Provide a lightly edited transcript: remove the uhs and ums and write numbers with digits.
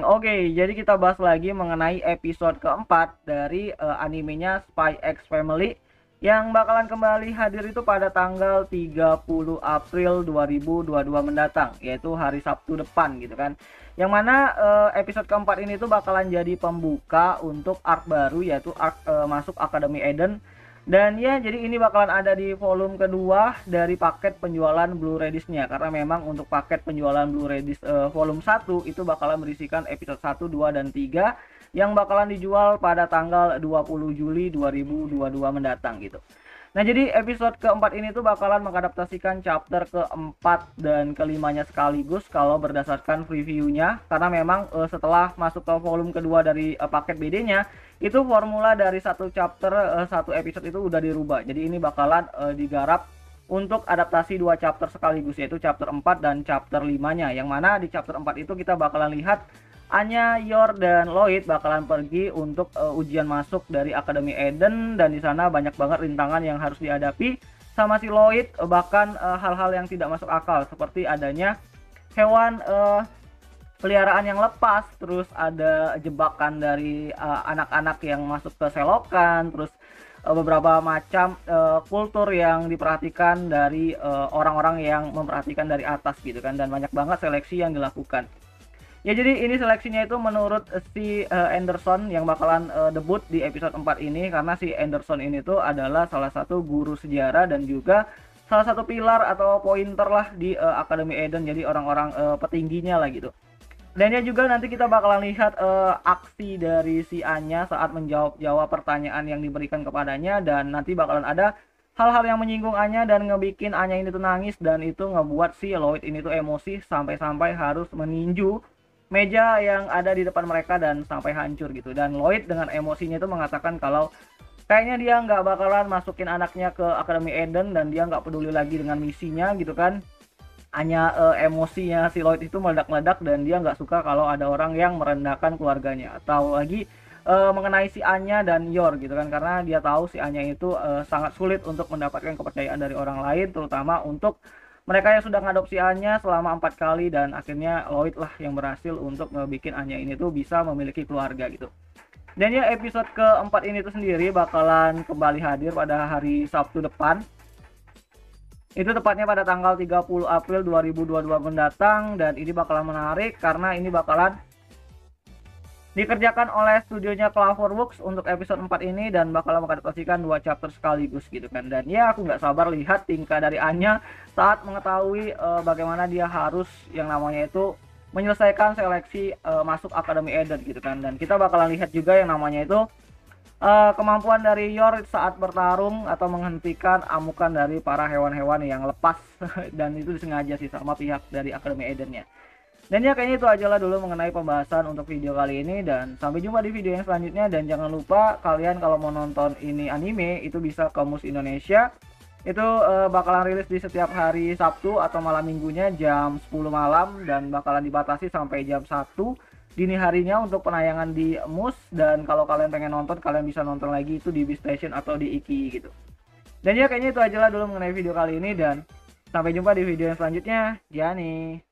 Oke, jadi kita bahas lagi mengenai episode keempat dari animenya Spy X Family yang bakalan kembali hadir itu pada tanggal 30 April 2022 mendatang, yaitu hari Sabtu depan gitu kan. Yang mana episode keempat ini tuh bakalan jadi pembuka untuk arc baru, yaitu arc masuk Academy Eden. Dan ya, jadi ini bakalan ada di volume kedua dari paket penjualan Blu-ray disc-nya. Karena memang untuk paket penjualan Blu-ray disc volume 1 itu bakalan berisikan episode 1, 2, dan 3 yang bakalan dijual pada tanggal 20 Juli 2022 mendatang gitu. Nah, jadi episode keempat ini tuh bakalan mengadaptasikan chapter keempat dan kelimanya sekaligus kalau berdasarkan previewnya. Karena memang setelah masuk ke volume kedua dari paket BD-nya, itu formula dari satu chapter, satu episode itu udah dirubah. Jadi ini bakalan digarap untuk adaptasi dua chapter sekaligus, yaitu chapter 4 dan chapter 5-nya. Yang mana di chapter 4 itu kita bakalan lihat Anya, Yor, dan Lloyd bakalan pergi untuk ujian masuk dari Academy Eden, dan di sana banyak banget rintangan yang harus dihadapi sama si Lloyd, bahkan hal-hal yang tidak masuk akal seperti adanya hewan peliharaan yang lepas, terus ada jebakan dari anak-anak yang masuk ke selokan, terus beberapa macam kultur yang diperhatikan dari orang-orang yang memperhatikan dari atas gitu kan, dan banyak banget seleksi yang dilakukan. Ya, jadi ini seleksinya itu menurut si Anderson yang bakalan debut di episode 4 ini, karena si Anderson ini tuh adalah salah satu guru sejarah dan juga salah satu pilar atau pointer lah di Academy Eden, jadi orang-orang petingginya lah gitu. Dan ya juga nanti kita bakalan lihat aksi dari si Anya saat menjawab pertanyaan yang diberikan kepadanya, dan nanti bakalan ada hal-hal yang menyinggung Anya dan ngebikin Anya ini tuh nangis, dan itu ngebuat si Lloyd ini tuh emosi sampai-sampai harus meninju meja yang ada di depan mereka dan sampai hancur gitu. Dan Lloyd dengan emosinya itu mengatakan kalau kayaknya dia nggak bakalan masukin anaknya ke Academy Eden dan dia nggak peduli lagi dengan misinya gitu kan. Hanya emosinya si Lloyd itu meledak-ledak dan dia nggak suka kalau ada orang yang merendahkan keluarganya, atau lagi mengenai si Anya dan Yor gitu kan, karena dia tahu si Anya itu sangat sulit untuk mendapatkan kepercayaan dari orang lain, terutama untuk mereka yang sudah ngadopsi Anya selama 4 kali, dan akhirnya Lloyd lah yang berhasil untuk ngebikin Anya ini tuh bisa memiliki keluarga gitu. Dan ya, episode keempat ini tuh sendiri bakalan kembali hadir pada hari Sabtu depan. Itu tepatnya pada tanggal 30 April 2022 mendatang, dan ini bakalan menarik karena ini bakalan dikerjakan oleh studionya Cloverworks untuk episode 4 ini, dan bakal mengadaptasikan dua chapter sekaligus gitu kan. Dan ya, aku nggak sabar lihat tingkah dari Anya saat mengetahui bagaimana dia harus yang namanya itu menyelesaikan seleksi masuk Academy Eden gitu kan. Dan kita bakalan lihat juga yang namanya itu kemampuan dari Yor saat bertarung atau menghentikan amukan dari para hewan-hewan yang lepas dan itu disengaja sih sama pihak dari Academy Eden-nya. Dan ya, kayaknya itu aja lah dulu mengenai pembahasan untuk video kali ini, dan sampai jumpa di video yang selanjutnya. Dan jangan lupa kalian kalau mau nonton ini anime itu bisa ke Mus Indonesia. Itu bakalan rilis di setiap hari Sabtu atau malam minggunya jam 10 malam, dan bakalan dibatasi sampai jam 1 dini harinya untuk penayangan di Mus. Dan kalau kalian pengen nonton, kalian bisa nonton lagi itu di Station atau di Iki gitu. Dan ya, kayaknya itu aja lah dulu mengenai video kali ini, dan sampai jumpa di video yang selanjutnya. Jani.